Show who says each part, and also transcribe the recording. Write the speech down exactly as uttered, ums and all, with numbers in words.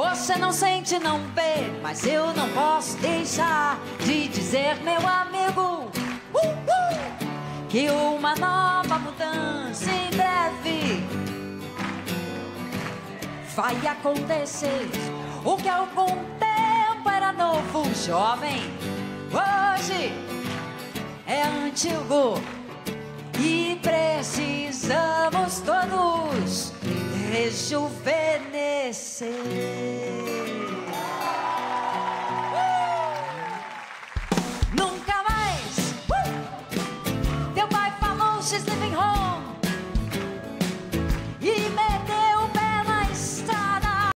Speaker 1: Você não sente, não vê, mas eu não posso deixar de dizer, meu amigo, uh, uh, que uma nova mudança em breve vai acontecer. O que há algum tempo era novo, jovem, hoje é antigo. E precisamos todos rejuvenescer.